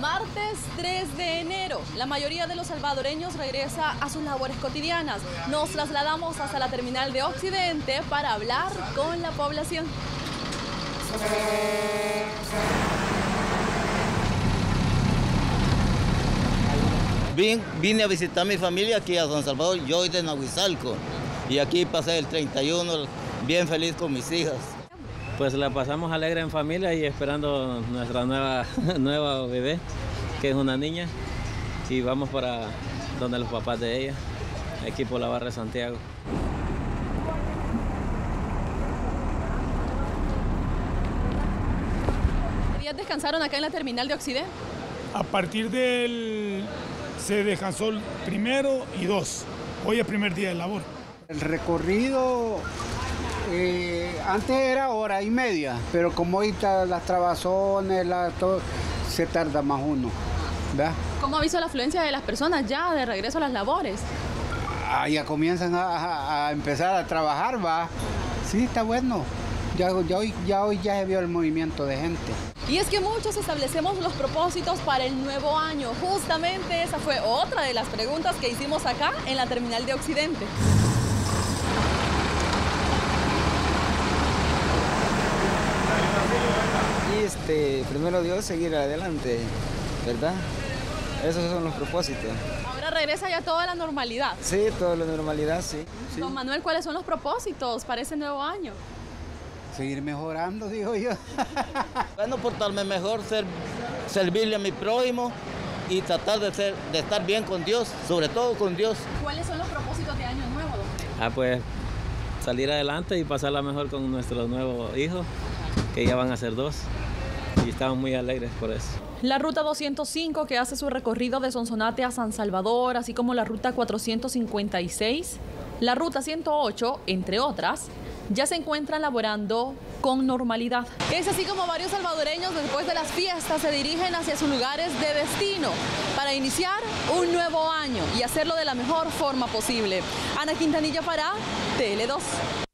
Martes 3 de enero, la mayoría de los salvadoreños regresa a sus labores cotidianas. Nos trasladamos hasta la terminal de Occidente para hablar con la población. Vine a visitar a mi familia aquí a San Salvador, yo soy de Nahuizalco, y aquí pasé el 31 bien feliz con mis hijas. Pues la pasamos alegre en familia y esperando nuestra nueva bebé, que es una niña, y vamos para donde los papás de ella, aquí por la barra de Santiago. ¿Días descansaron acá en la terminal de Occidente? A partir se descansó el 1 y 2. Hoy es primer día de labor. El recorrido antes era 1:30, pero como ahorita las trabazones, todo, se tarda más uno, ¿verdad? ¿Cómo ha visto la afluencia de las personas ya de regreso a las labores? Ya comienzan a empezar a trabajar, va. Sí, está bueno. Hoy ya se vio el movimiento de gente. Y es que muchos establecemos los propósitos para el nuevo año. Justamente esa fue otra de las preguntas que hicimos acá en la terminal de Occidente. Y primero Dios, seguir adelante, ¿verdad? Esos son los propósitos. Ahora regresa ya toda la normalidad. Sí, toda la normalidad, sí. Don Manuel, ¿cuáles son los propósitos para ese nuevo año? Seguir mejorando, digo yo. Bueno, portarme mejor, servirle a mi prójimo y tratar de estar bien con Dios, sobre todo con Dios. ¿Cuáles son los propósitos de año nuevo, don? Pues salir adelante y pasarla mejor con nuestros nuevos hijos, que ya van a ser 2, y estamos muy alegres por eso. La ruta 205, que hace su recorrido de Sonsonate a San Salvador, así como la ruta 456, la ruta 108, entre otras, ya se encuentran laborando con normalidad. Es así como varios salvadoreños después de las fiestas se dirigen hacia sus lugares de destino para iniciar un nuevo año y hacerlo de la mejor forma posible. Ana Quintanilla para Tele 2.